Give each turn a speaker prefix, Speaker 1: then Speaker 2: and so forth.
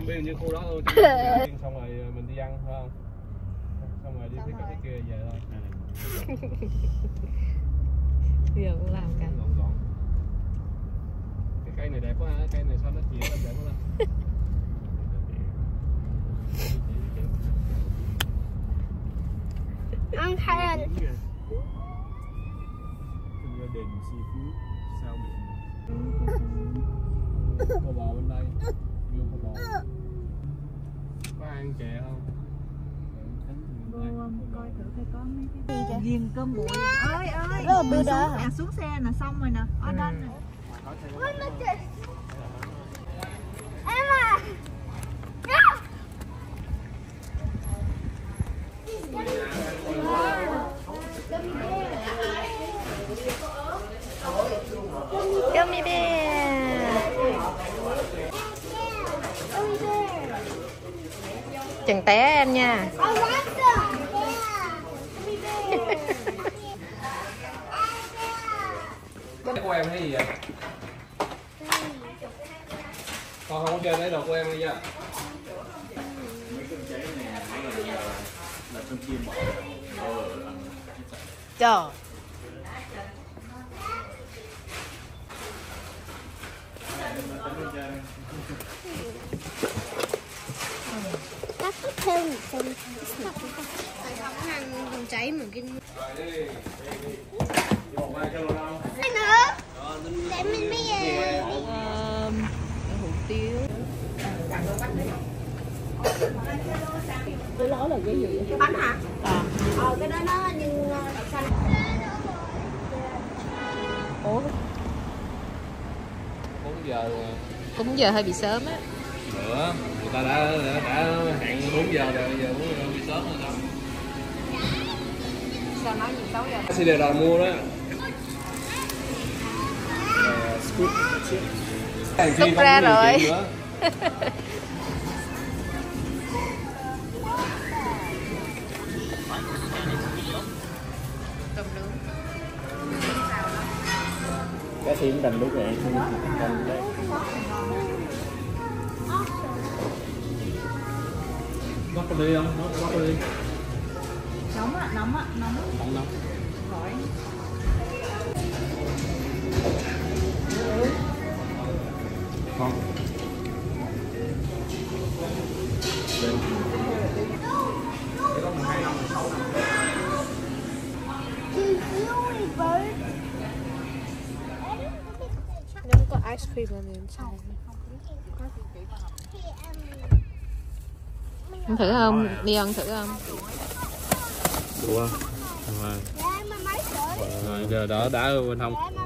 Speaker 1: Không biết như khu đó thôi. Xong rồi mình đi ăn phải không? Xong rồi đi phía cái kia về thôi.
Speaker 2: Bây giờ cũng làm cả.
Speaker 1: Gọn. Cái cây này đẹp quá ha, cây này sao nó nhiều đẹp quá.
Speaker 3: Ăn thay anh.
Speaker 1: Gia đình seafood sao biển. Có bò bên đây. Vô có bò. Có ăn chè không?
Speaker 4: Vô coi thử coi có mấy cái ghiền cơm bụi. Ơi xuống xe nè, xong rồi nè. Ở đây nè.
Speaker 3: Em à.
Speaker 2: Gummy bear. Chừng té em nha.
Speaker 1: Cái của em hay gì vậy? Con không có chơi lấy đồ của em đi nha.
Speaker 2: Trời.
Speaker 3: Thêm không cháy mà cái nữa để mình bây giờ
Speaker 2: Hủ tiếu.
Speaker 4: Cái đó là cái gì vậy?
Speaker 3: bánh hả? Cái đó nó như xanh.
Speaker 2: Ủa?
Speaker 1: 4 giờ rồi.
Speaker 2: Cũng giờ hơi bị sớm á.
Speaker 1: Nữa, người ta đã hẹn 4 giờ rồi, giờ muốn đi sớm rồi sao?
Speaker 2: Sao nói gì 6 giờ?
Speaker 1: Xin đào mua đó.
Speaker 2: Xúc ra rồi. Tôm nướng.
Speaker 1: Cái thêm cành lúc này, cành đây. Bắt con đi không? Bắt con đi.
Speaker 4: Nóng á.
Speaker 1: Không nóng.
Speaker 4: Khỏi.
Speaker 1: Không.
Speaker 2: Nếu có ice cream là nên sao? Ăn thử không? Đi ăn thử không?
Speaker 1: Đủ không? Rồi. Rồi giờ đó đã bên hông.